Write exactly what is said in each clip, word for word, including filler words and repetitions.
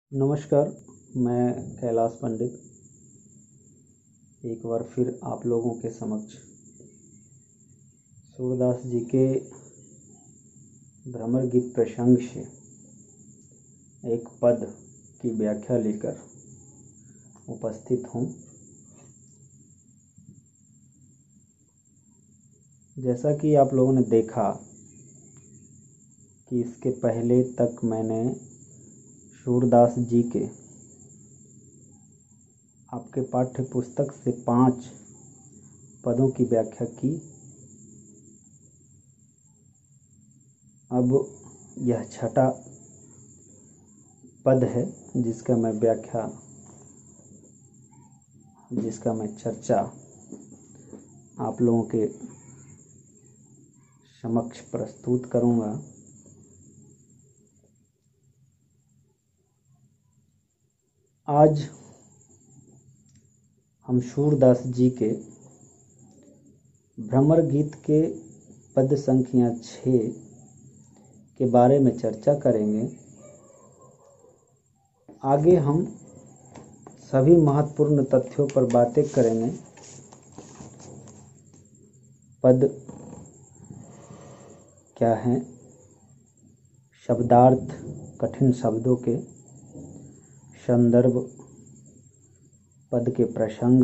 नमस्कार, मैं कैलाश पंडित एक बार फिर आप लोगों के समक्ष सूरदास जी के भ्रमर गीत प्रसंग से एक पद की व्याख्या लेकर उपस्थित हूँ। जैसा कि आप लोगों ने देखा कि इसके पहले तक मैंने सूरदास जी के आपके पाठ्य पुस्तक से पांच पदों की व्याख्या की। अब यह छठा पद है जिसका मैं व्याख्या जिसका मैं चर्चा आप लोगों के समक्ष प्रस्तुत करूंगा। आज हम सूरदास जी के भ्रमर गीत के पद संख्या छः के बारे में चर्चा करेंगे। आगे हम सभी महत्वपूर्ण तथ्यों पर बातें करेंगे। पद क्या हैं, शब्दार्थ, कठिन शब्दों के संदर्भ, पद के प्रसंग,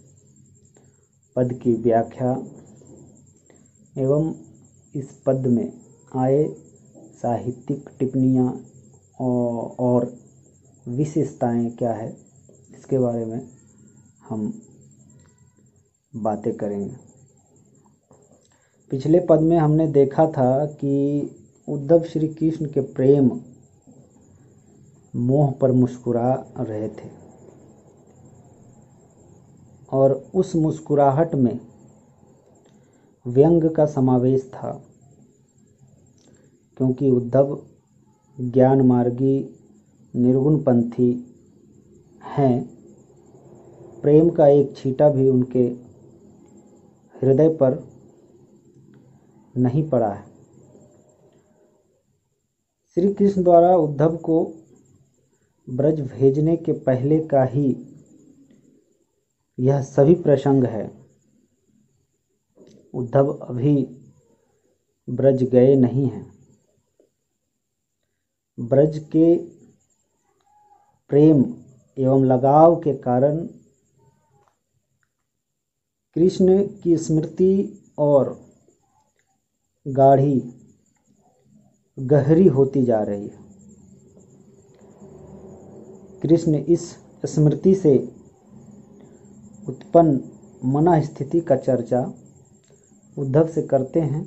पद की व्याख्या एवं इस पद में आए साहित्यिक टिप्पणियाँ और विशेषताएं क्या है, इसके बारे में हम बातें करेंगे। पिछले पद में हमने देखा था कि उद्धव श्री कृष्ण के प्रेम मोह पर मुस्कुरा रहे थे और उस मुस्कुराहट में व्यंग का समावेश था, क्योंकि उद्धव ज्ञान मार्गी निर्गुण पंथी हैं। प्रेम का एक छींटा भी उनके हृदय पर नहीं पड़ा है। श्री कृष्ण द्वारा उद्धव को ब्रज भेजने के पहले का ही यह सभी प्रसंग है। उद्धव अभी ब्रज गए नहीं हैं। ब्रज के प्रेम एवं लगाव के कारण कृष्ण की स्मृति और गाढ़ी गहरी होती जा रही है। कृष्ण इस स्मृति से उत्पन्न मन स्थिति का चर्चा उद्धव से करते हैं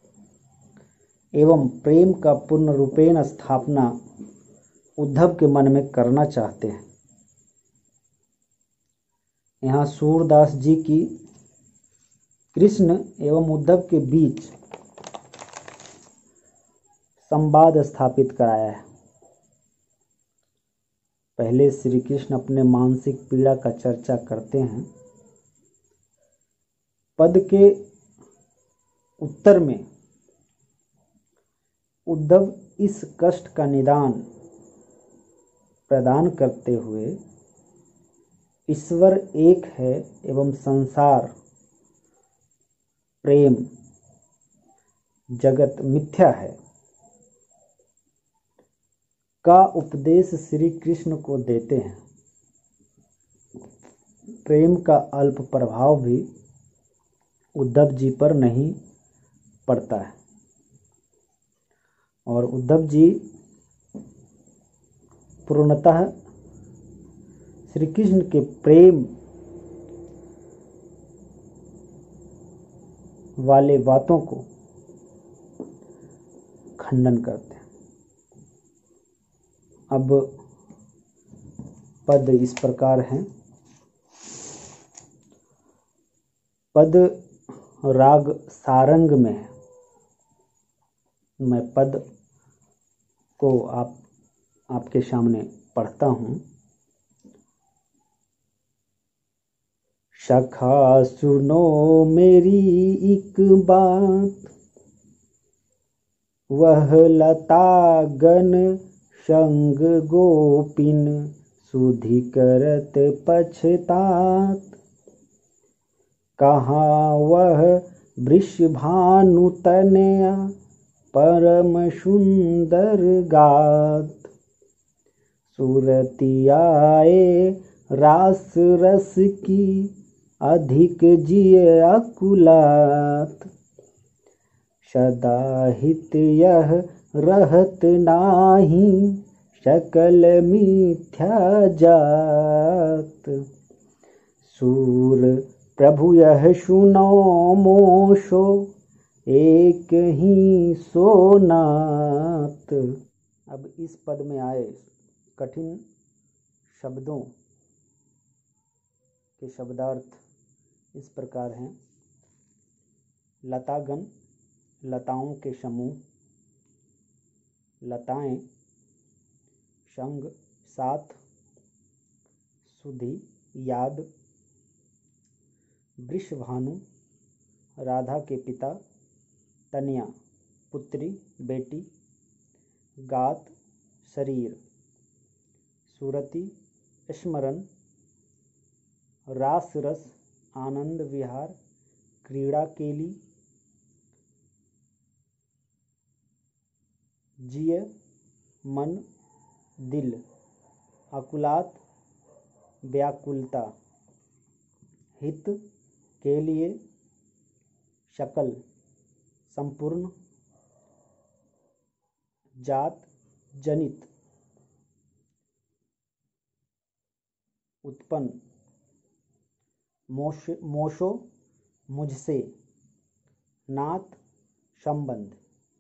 एवं प्रेम का पूर्ण रूपेण स्थापना उद्धव के मन में करना चाहते हैं। यहाँ सूरदास जी की कृष्ण एवं उद्धव के बीच संवाद स्थापित कराया है। पहले श्री कृष्ण अपने मानसिक पीड़ा का चर्चा करते हैं। पद के उत्तर में उद्धव इस कष्ट का निदान प्रदान करते हुए ईश्वर एक है एवं संसार प्रेम जगत मिथ्या है का उपदेश श्री कृष्ण को देते हैं। प्रेम का अल्प प्रभाव भी उद्धव जी पर नहीं पड़ता है और उद्धव जी पूर्णतः श्री कृष्ण के प्रेम वाले बातों को खंडन करते हैं। अब पद इस प्रकार हैं। पद राग सारंग में है। मैं पद को आप आपके सामने पढ़ता हूँ। सखा सुनो मेरी एक बात, वह लता गन शंग गोपिन सुधि करत पछतात। कहाँ वह वृषभानु तनया परम सुंदर गात। सुरति आए रास रस की अधिक जिय अकुलात। सदा हित यह रहत नाही सकल मिथ्या जात। सूर प्रभु यह सुनो मोशो एक ही सोनात। अब इस पद में आए कठिन शब्दों के शब्दार्थ इस प्रकार हैं। लतागण लताओं के समूह, लताएं संग साथ, सुधि याद, वृषभानु राधा के पिता, तनया पुत्री बेटी, गात शरीर, सुरति स्मरण, रास रस आनंद विहार, क्रीड़ा केली, जिय मन दिल, अकुलात व्याकुलता, हित के लिए, शकल संपूर्ण, जात जनित, उत्पन्न, मोश मोशो मुझसे, नात संबंध।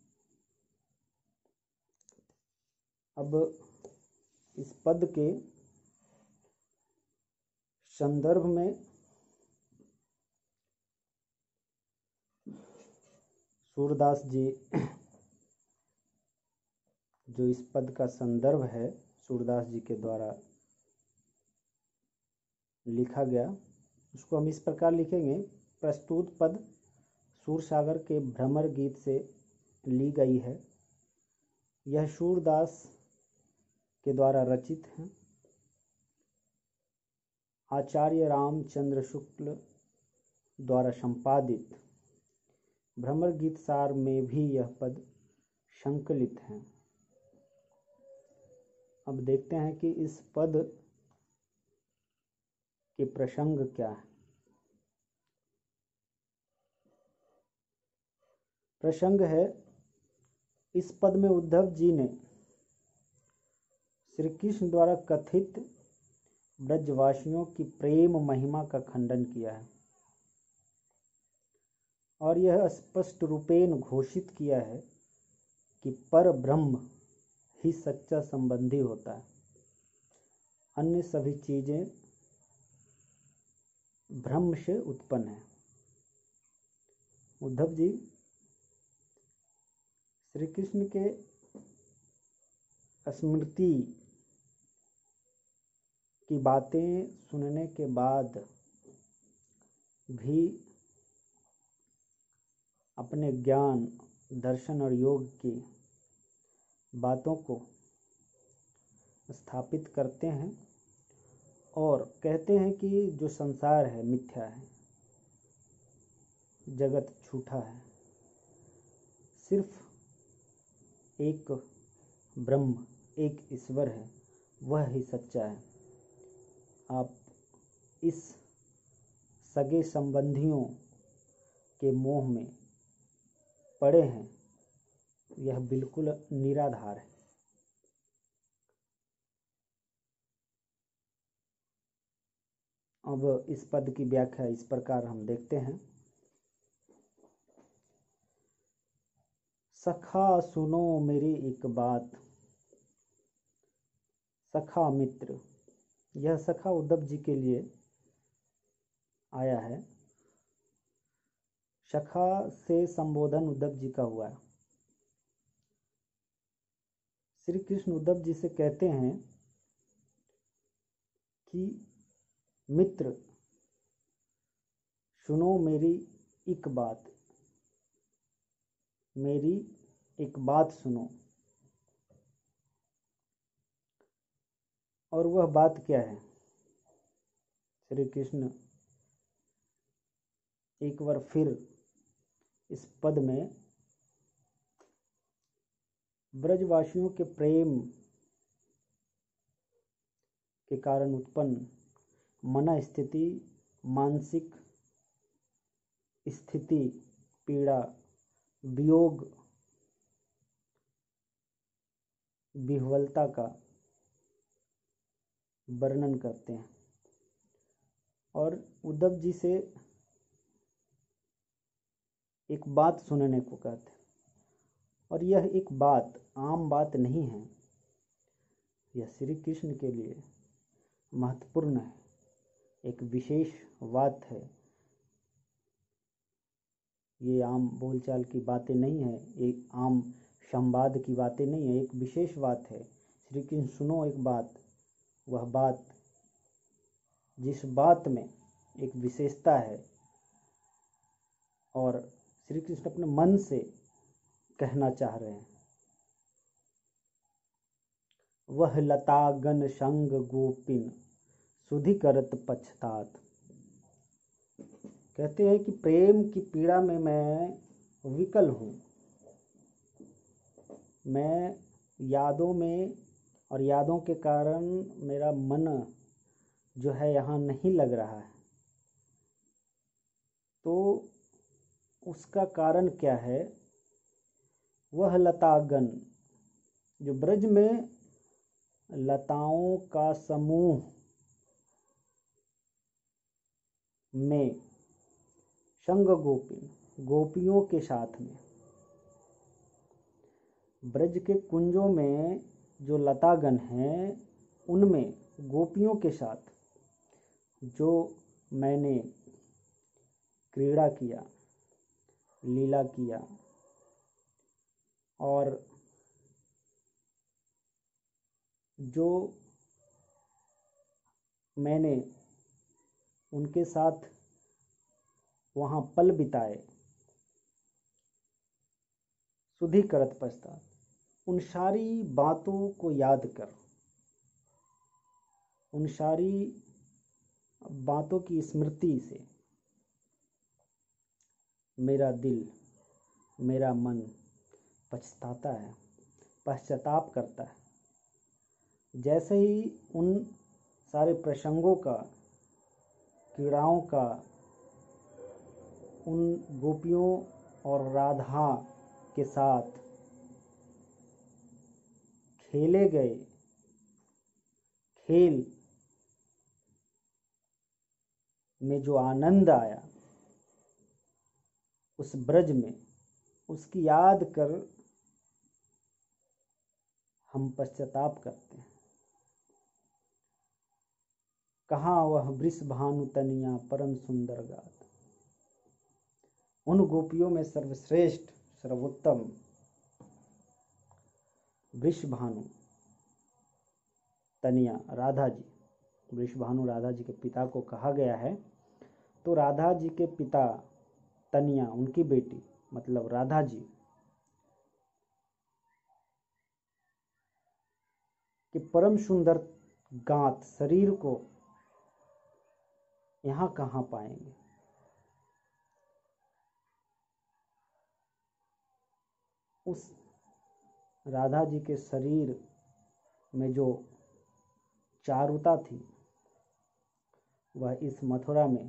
अब इस पद के संदर्भ में सूरदास जी, जो इस पद का संदर्भ है सूरदास जी के द्वारा लिखा गया, उसको हम इस प्रकार लिखेंगे। प्रस्तुत पद सूरसागर के भ्रमर गीत से ली गई है। यह सूरदास के द्वारा रचित है। आचार्य रामचंद्र शुक्ल द्वारा संपादित भ्रमर गीत सार में भी यह पद संकलित है। अब देखते हैं कि इस पद के प्रसंग क्या है। प्रसंग है, इस पद में उद्धव जी ने श्री कृष्ण द्वारा कथित ब्रजवासियों की प्रेम महिमा का खंडन किया है और यह स्पष्ट रूपेण घोषित किया है कि पर ब्रह्म ही सच्चा संबंधी होता है। अन्य सभी चीजें ब्रह्म से उत्पन्न है। उद्धव जी श्री कृष्ण के स्मृति की बातें सुनने के बाद भी अपने ज्ञान, दर्शन और योग की बातों को स्थापित करते हैं और कहते हैं कि जो संसार है मिथ्या है, जगत झूठा है, सिर्फ एक ब्रह्म, एक ईश्वर है, वह ही सच्चा है। आप इस सगे संबंधियों के मोह में पड़े हैं, यह बिल्कुल निराधार है। अब इस पद की व्याख्या इस प्रकार हम देखते हैं। सखा सुनो मेरी एक बात, सखा मित्र, यह सखा उद्धव जी के लिए आया है। सखा से संबोधन उद्धव जी का हुआ है। श्री कृष्ण उद्धव जी से कहते हैं कि मित्र सुनो मेरी एक बात, मेरी एक बात सुनो। और वह बात क्या है? श्री कृष्ण एक बार फिर इस पद में ब्रजवासियों के प्रेम के कारण उत्पन्न मन स्थिति, मानसिक स्थिति, पीड़ा, वियोग, विह्वलता का वर्णन करते हैं और उद्धव जी से एक बात सुनने को कहते हैं। और यह एक बात आम बात नहीं है, यह श्री कृष्ण के लिए महत्वपूर्ण है, एक विशेष बात है। ये आम बोलचाल की बातें नहीं है, एक आम संवाद की बातें नहीं है, एक विशेष बात है। श्री कृष्ण सुनो एक बात, वह बात जिस बात में एक विशेषता है और श्री कृष्ण अपने मन से कहना चाह रहे हैं। वह लता गण संग गोपिन सुधि करत पछतात। कहते हैं कि प्रेम की पीड़ा में मैं विकल हूँ, मैं यादों में और यादों के कारण मेरा मन जो है यहाँ नहीं लग रहा है। तो उसका कारण क्या है? वह लतागण, जो ब्रज में लताओं का समूह में, संग गोपी, गोपियों के साथ में, ब्रज के कुंजों में जो लतागण हैं उनमें गोपियों के साथ जो मैंने क्रीड़ा किया, लीला किया और जो मैंने उनके साथ वहाँ पल बिताए, सुधि करत पछतात, उन सारी बातों को याद कर, उन सारी बातों की स्मृति से मेरा दिल, मेरा मन पछताता है, पश्चाताप करता है। जैसे ही उन सारे प्रसंगों का, क्रीड़ाओं का, उन गोपियों और राधा के साथ खेले गए खेल में जो आनंद आया उस ब्रज में, उसकी याद कर हम पश्चाताप करते हैं। कहाँ वह वृषभानु तनिया परम सुंदर गात। उन गोपियों में सर्वश्रेष्ठ, सर्वोत्तम वृषभानु तनिया राधा जी, वृषभानु राधा जी के पिता को कहा गया है। तो राधा जी के पिता तनिया, उनकी बेटी मतलब राधा जी के परम सुंदर गात शरीर को यहाँ कहाँ पाएंगे? उस राधा जी के शरीर में जो चारुता थी वह इस मथुरा में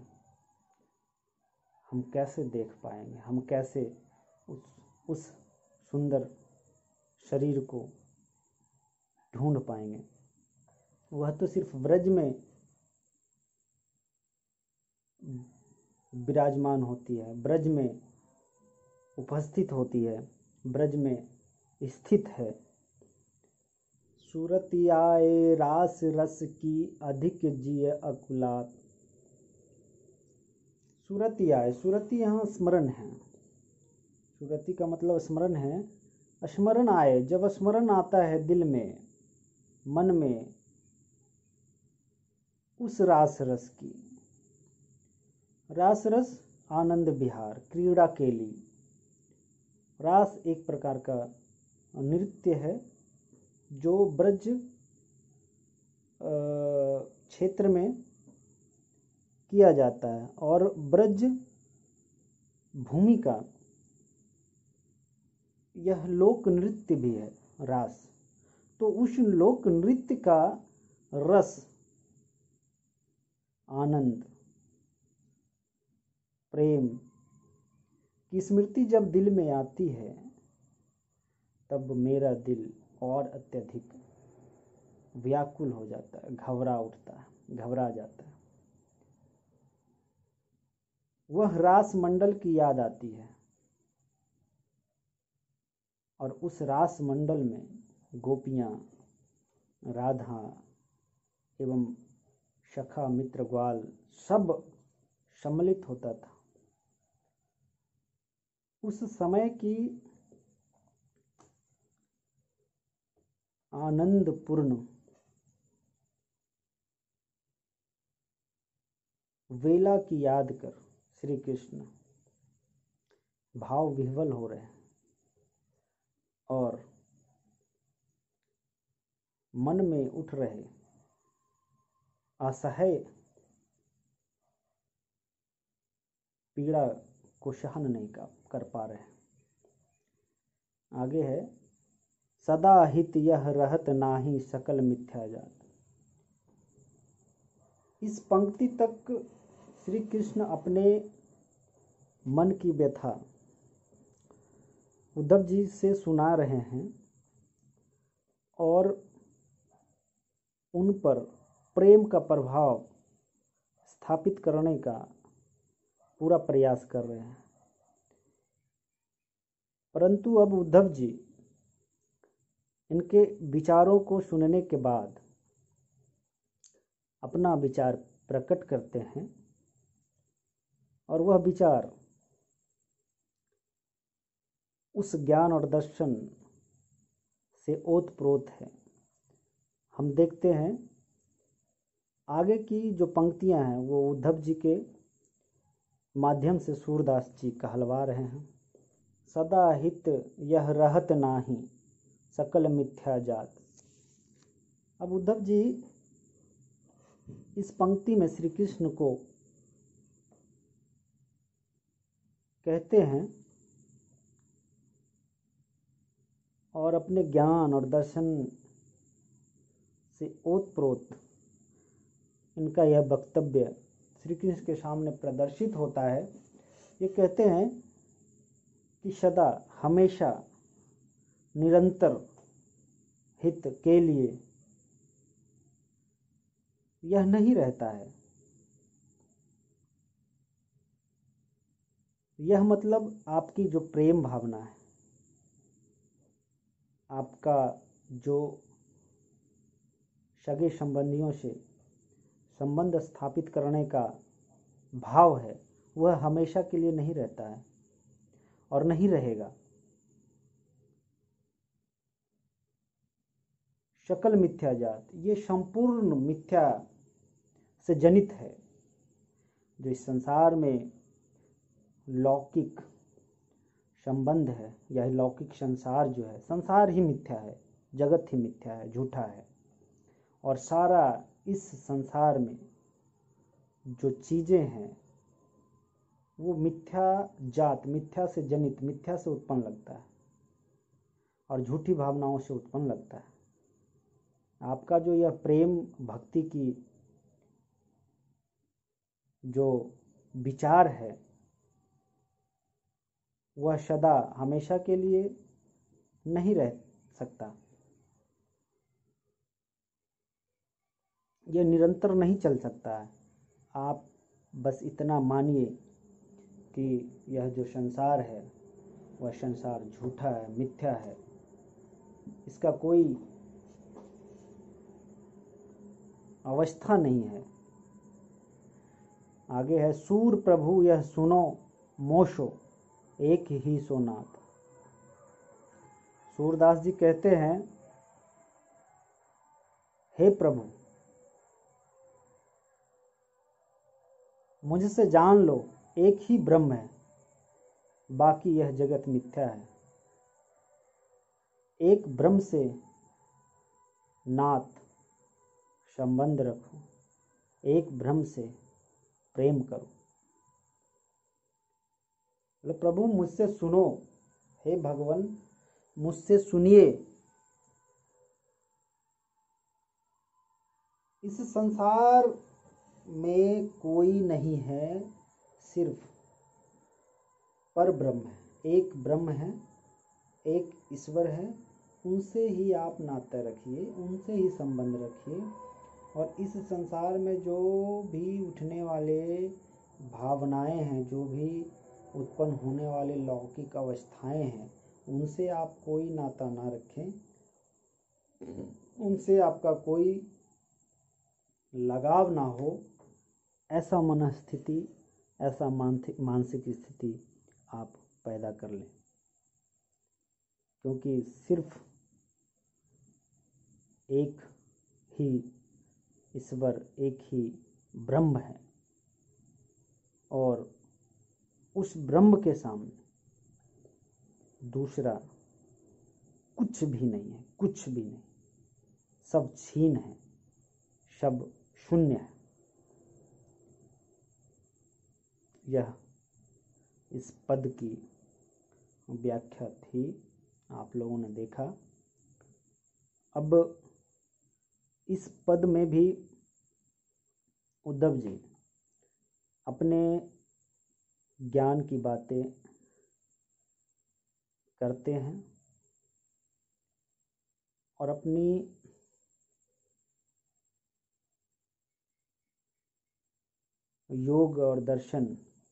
हम कैसे देख पाएंगे? हम कैसे उस उस सुंदर शरीर को ढूंढ पाएंगे? वह तो सिर्फ ब्रज में विराजमान होती है, ब्रज में उपस्थित होती है, ब्रज में स्थित है। सुरतियाए रास रस की अधिक जिय अकुलात। सुरतियाए, सुरति यहाँ स्मरण है, सुरति का मतलब स्मरण है। स्मरण आए, जब स्मरण आता है दिल में, मन में, उस रास रस की, रास रस आनंद विहार, क्रीड़ा केली। रास एक प्रकार का नृत्य है जो ब्रज क्षेत्र में किया जाता है। और ब्रज भूमि का यह लोक नृत्य भी है रास। तो उस लोक नृत्य का रस, आनंद, प्रेम की स्मृति जब दिल में आती है तब मेरा दिल और अत्यधिक व्याकुल हो जाता है, घबरा उठता है, घबरा जाता है। वह रास मंडल की याद आती है और उस रास मंडल में गोपियाँ, राधा एवं सखा मित्र ग्वाल सब सम्मिलित होता था। उस समय की आनंदपूर्ण वेला की याद कर श्री कृष्ण भाव विह्वल हो रहे हैं और मन में उठ रहे असह्य पीड़ा को सहन नहीं कर पा रहे हैं। आगे है, सदा हित यह रहत नाही सकल मिथ्या जात। इस पंक्ति तक श्री कृष्ण अपने मन की व्यथा उद्धव जी से सुना रहे हैं और उन पर प्रेम का प्रभाव स्थापित करने का पूरा प्रयास कर रहे हैं। परंतु अब उद्धव जी इनके विचारों को सुनने के बाद अपना विचार प्रकट करते हैं और वह विचार उस ज्ञान और दर्शन से ओतप्रोत है। हम देखते हैं आगे की जो पंक्तियां हैं वो उद्धव जी के माध्यम से सूरदास जी कहलवा रहे हैं। सदा हित यह रहत नाही सकल मिथ्या जात। अब उद्धव जी इस पंक्ति में श्री कृष्ण को कहते हैं और अपने ज्ञान और दर्शन से ओतप्रोत इनका यह वक्तव्य श्री कृष्ण के सामने प्रदर्शित होता है। ये कहते हैं कि सदा, हमेशा, निरंतर हित के लिए यह नहीं रहता है। यह मतलब आपकी जो प्रेम भावना है, आपका जो सगे संबंधियों से संबंध स्थापित करने का भाव है, वह हमेशा के लिए नहीं रहता है और नहीं रहेगा। सकल मिथ्या जात, ये संपूर्ण मिथ्या से जनित है। जो इस संसार में लौकिक संबंध है, यह लौकिक संसार जो है, संसार ही मिथ्या है, जगत ही मिथ्या है, झूठा है। और सारा इस संसार में जो चीज़ें हैं वो मिथ्या जात, मिथ्या से जनित, मिथ्या से उत्पन्न लगता है और झूठी भावनाओं से उत्पन्न लगता है। आपका जो यह प्रेम भक्ति की जो विचार है वह सदा, हमेशा के लिए नहीं रह सकता। यह निरंतर नहीं चल सकता है। आप बस इतना मानिए कि यह जो संसार है वह संसार झूठा है, मिथ्या है, इसका कोई अवस्था नहीं है। आगे है, सूर प्रभु यह सुनो मोशो एक ही सोनाथ। सूरदास जी कहते हैं, हे प्रभु, मुझसे जान लो एक ही ब्रह्म है, बाकी यह जगत मिथ्या है। एक ब्रह्म से नाथ संबंध रखो, एक ब्रह्म से प्रेम करो। बोले प्रभु मुझसे सुनो, हे भगवान मुझसे सुनिए। इस संसार में कोई नहीं है, सिर्फ पर ब्रह्म है, एक ब्रह्म है, एक ईश्वर है। उनसे ही आप नाता रखिए, उनसे ही संबंध रखिए। और इस संसार में जो भी उठने वाले भावनाएं हैं, जो भी उत्पन्न होने वाले लौकिक अवस्थाएं हैं, उनसे आप कोई नाता ना रखें, उनसे आपका कोई लगाव ना हो। ऐसा मनस्थिति, ऐसा मानसिक मानसिक स्थिति आप पैदा कर लें, क्योंकि सिर्फ एक ही ईश्वर, एक ही ब्रह्म है। और उस ब्रह्म के सामने दूसरा कुछ भी नहीं है, कुछ भी नहीं। सब छीन है, सब शून्य है। यह इस पद की व्याख्या थी, आप लोगों ने देखा। अब इस पद में भी उद्धव जी अपने ज्ञान की बातें करते हैं और अपनी योग और दर्शन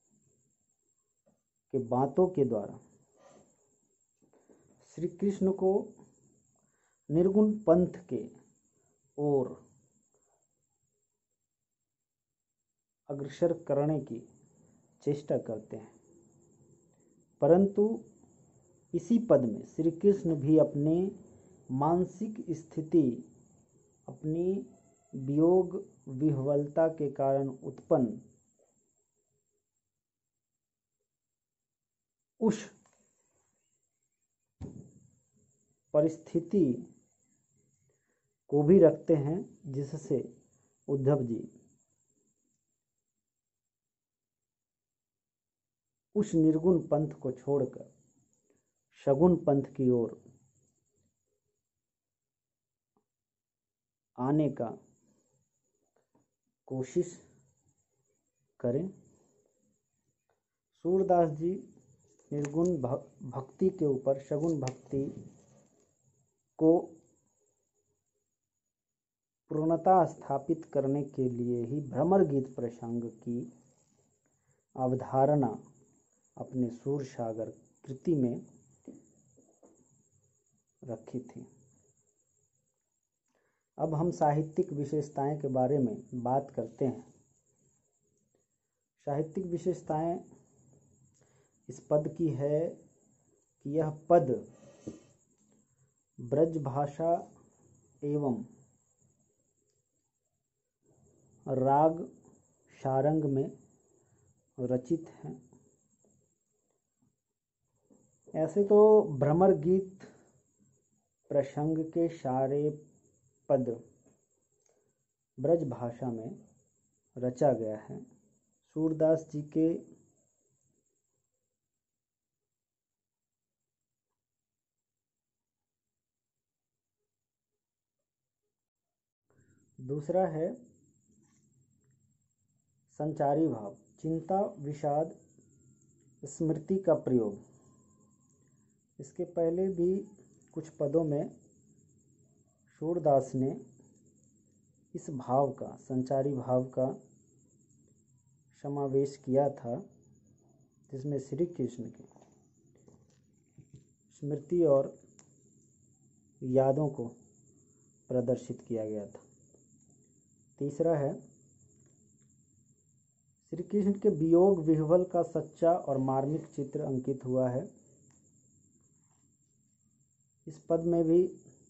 के बातों के द्वारा श्री कृष्ण को निर्गुण पंथ के ओर अग्रसर करने की चेष्टा करते हैं। परंतु इसी पद में श्री कृष्ण भी अपने मानसिक स्थिति, अपनी वियोग विह्वलता के कारण उत्पन्न उस परिस्थिति को भी रखते हैं, जिससे उद्धव जी उस निर्गुण पंथ को छोड़कर सगुण पंथ की ओर आने का कोशिश करें। सूरदास जी निर्गुण भक्ति के ऊपर सगुण भक्ति को पूर्णता स्थापित करने के लिए ही भ्रमर गीत प्रसंग की अवधारणा अपने सूरसागर कृति में रखी थी। अब हम साहित्यिक विशेषताएं के बारे में बात करते हैं। साहित्यिक विशेषताएं इस पद की है कि यह पद ब्रज भाषा एवं राग सारंग में रचित है। ऐसे तो भ्रमर गीत प्रसंग के सारे पद ब्रज भाषा में रचा गया है। सूरदास जी के दूसरा है संचारी भाव, चिंता, विषाद, स्मृति का प्रयोग। इसके पहले भी कुछ पदों में सूरदास ने इस भाव का, संचारी भाव का समावेश किया था, जिसमें श्री कृष्ण की स्मृति और यादों को प्रदर्शित किया गया था। तीसरा है श्री कृष्ण के वियोग विह्वल का सच्चा और मार्मिक चित्र अंकित हुआ है। इस पद में भी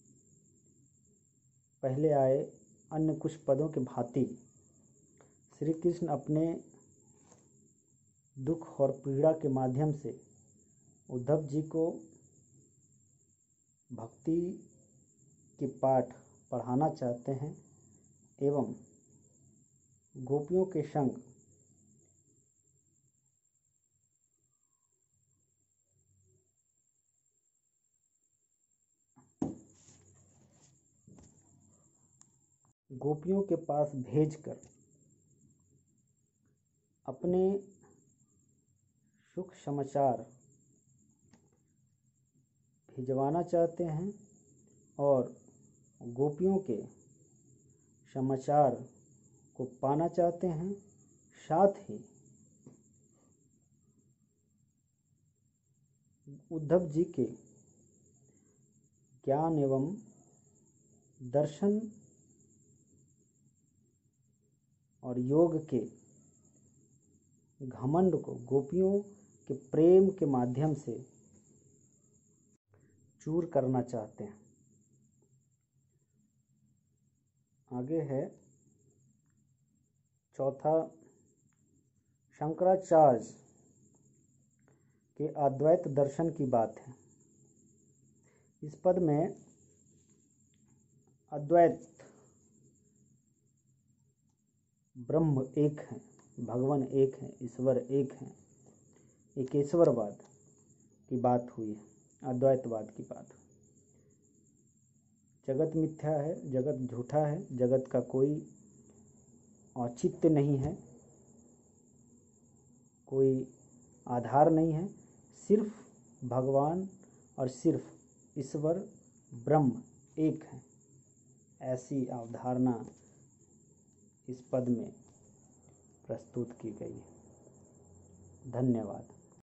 पहले आए अन्य कुछ पदों के भांति श्री कृष्ण अपने दुख और पीड़ा के माध्यम से उद्धव जी को भक्ति के पाठ पढ़ाना चाहते हैं एवं गोपियों के संग गोपियों के पास भेजकर अपने सुख समाचार भिजवाना चाहते हैं और गोपियों के समाचार को पाना चाहते हैं। साथ ही उद्धव जी के ज्ञान एवं दर्शन और योग के घमंड को गोपियों के प्रेम के माध्यम से चूर करना चाहते हैं। आगे है चौथा, शंकराचार्य के अद्वैत दर्शन की बात है। इस पद में अद्वैत ब्रह्म एक है, भगवान एक है, ईश्वर एक है, एकेश्वरवाद की बात हुई है, अद्वैतवाद की बात। जगत मिथ्या है, जगत झूठा है, जगत का कोई औचित्य नहीं है, कोई आधार नहीं है, सिर्फ भगवान और सिर्फ ईश्वर ब्रह्म एक है, ऐसी अवधारणा इस पद में प्रस्तुत की गई है। धन्यवाद।